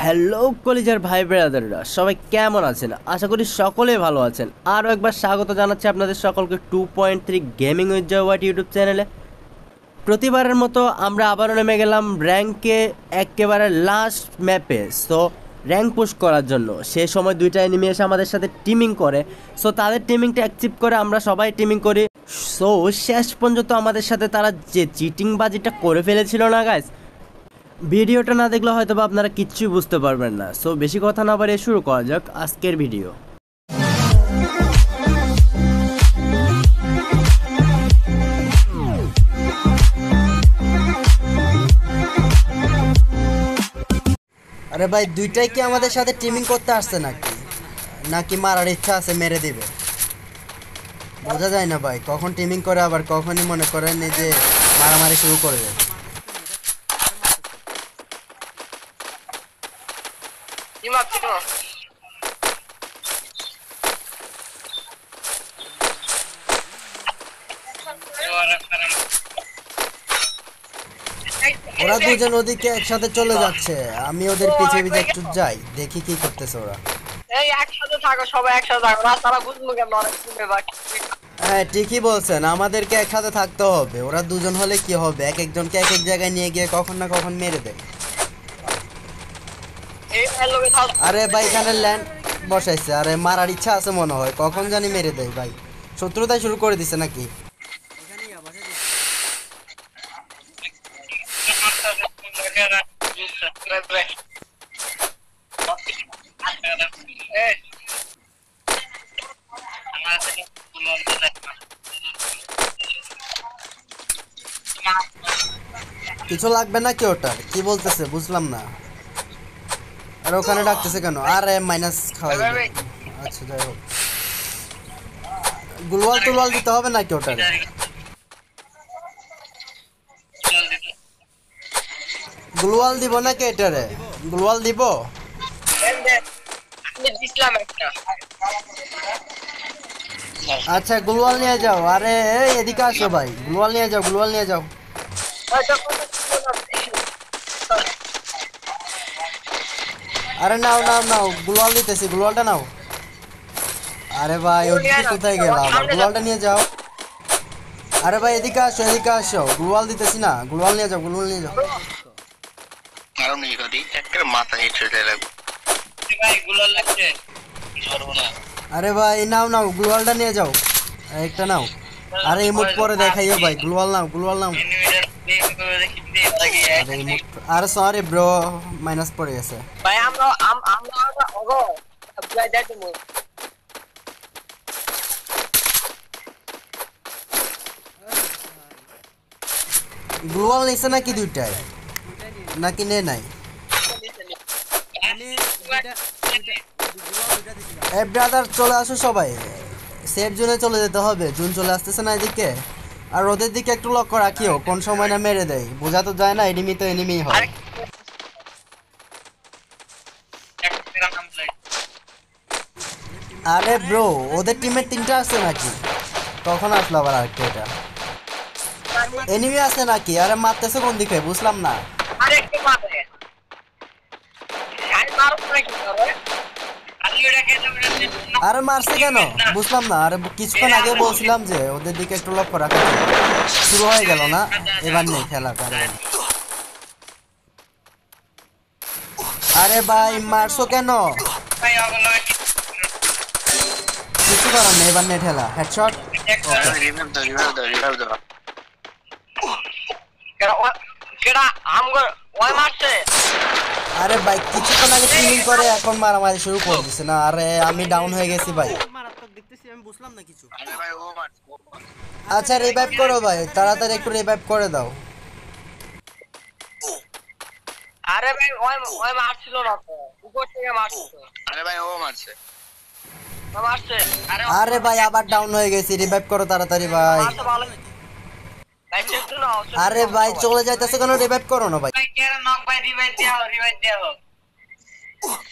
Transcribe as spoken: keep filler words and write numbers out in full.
Hello কলিজার ভাই ব্রাদাররা, সবাই কেমন আছেন? আশা করি সকলেই ভালো আছেন। আরও একবার স্বাগত জানাচ্ছি আপনাদের সকলকে two point three gaming with Joy white YouTube চ্যানেলে। প্রতিবারের মতো আমরা আবারও নেমে গেলাম র্যাঙ্কে, একেবারে লাস্ট ম্যাপে। সো র্যাঙ্ক পুশ করার জন্য সে সময় দুইটা এনিমি এসে আমাদের সাথে টিমিং করে। সো তাদের টিমিংটা অ্যাকসেপ্ট করে আমরা সবাই টিমিং করি। সো শেষ পর্যন্ত আমাদের সাথে তারা যে চিটিংবাজিটা করে ফেলেছিল না গাইস, ভিডিওটা না দেখলে হয়তো বা আপনারা কিচ্ছুই বুঝতে পারবেন না। সো বেশি কথা না বাড়িয়ে শুরু করা যাক আজকের ভিডিও। আরে ভাই, দুইটাই কি আমাদের সাথে টিমিং করতে আসছে নাকি নাকি মারার ইচ্ছা আছে, মেরে দিবে? বোঝা যায় না ভাই, কখন টিমিং করে আবার কখনই মনে করেন যে মারামারি শুরু করবে। ওরা দুজন ওদিকে একসাথে চলে যাচ্ছে, আমি ওদের পিছে পিছে একটু যাই, দেখি কি করতেছে ওরা। এই একসাথে থাকো, সবাই একসাথে থাকো, রাস্তাটা বুঝলো কেন? অনেক শুনে বাকি। হ্যাঁ ঠিকই বলছেন, আমাদেরকে একসাথে থাকতে হবে। ওরা দুজন হলে কি হবে, এক একজনকে এক এক জায়গায় নিয়ে গিয়ে কখন না কখন মেরে দেয়। আরে ভাই, এখানে ল্যান্ড বসাইছে, আরে মারার ইচ্ছা আছে মনে হয়, কখন জানি মেরে দেয় ভাই। শত্রুতাই শুরু করে দিছে নাকি? কিছু লাগবে নাকি ওটার? কি বলতেছে বুঝলাম না। আর ওখানে ডাকতেছে কেন? আরে মাইনাস খাওয়াই। আচ্ছা যাই হোক, গুলওয়াল টুলওয়াল দিতে হবে নাকি ওটার? গুলওয়াল দিব নাকি এটারে? গুলওয়াল দিব? আচ্ছা গুলওয়াল নিয়ে যাও। আরে এদিকে আসো ভাই, গুলওয়াল নিয়ে যাও, গুলওয়াল নিয়ে যাও। আরে নাও নাও নাও, গুলওয়াল দিতেছি, গুলওয়ালটা নাও। আরে ভাই ওদিকে কোথায় গেল? আবার গুলওয়ালটা নিয়ে যাও। আরে ভাই এদিকে আসো, এদিকে আসো, গুলওয়াল দিতেছি না, গুলওয়াল নিয়ে যাও, গুলওয়াল নিয়ে যাও। আরো নেই করি একটা মাথা হিট হয়ে লাগবে ভাই, গুলাল লাগছে করব না। আরে ভাই নাও নাও, গুলওয়ালটা নিয়ে যাও, একটা নাও। আরে ইমোট পরে দেখাইও ভাই, গ্লোয়াল নাও, গ্লোয়াল নাও। আরে ইমোট, আরে সরি ব্রো, মাইনাস পড়ে গেছে ভাই। আমরা আমরা আমরা ওগো যাই যাই তুমি। গ্লোয়াল নিছে নাকি দুইটাই, নাকি নে নাই? এ ব্রাদার চলে আসো সবাই, সেফ জোনে চলে যেতে হবে। জুন চলে আসতেছে না এদিকে, আর ওদের দিকে একটু লক্ষ্য রাখিও, কোন সময় না মেরে দেয় বোঝা তো যায় না। এনিমি তো এনিমি হয়। আরে ব্রো, ওদের টিমে তিনটা আছে নাকি? কখন আসলো আবার আরেকটা? এটা এনিমি আছে নাকি? আরে মারতেছে কোন দিকে বুঝলাম না। আরে একটু মারে, আরে মারো নাকি? আরে মারছে কেন বুঝলাম না। আরে কিছুক্ষণ আগে বলছিলাম যে ওদের দিকে একটু লক্ষ্য রাখা। শুরু হয়ে গেল না, এবার নেই খেলা। আরে ভাই মারছো কেন? কিছু করার নেই, এবার নেই ঠেলা। হেডশট। আরে ভাই কিছুক্ষণ আগে ট্রিমিং করে এখন মারামারি শুরু করে দিছে না। আরে আমি ডাউন হয়ে গেছি ভাই। আচ্ছা রিভাইভ করো ভাই, তাড়াতাড়ি একটু রিভাইভ করে দাও। আরে ভাই ওই ওই মারছিল না তো, উপর থেকে মারছিল। আরে ভাই ও মারছে, ও মারছে। আরে আরে ভাই আবার ডাউন হয়ে গেছি, রিভাইভ করো তাড়াতাড়ি ভাই। মারতে ভালো। ভাই চেষ্টা নাও। আরে ভাই চলে যাইতেছে কেন? রিভাইভ করো না ভাই। ভাই কেন নক ভাই, রিভাইভ দাও, রিভাইভ দাও।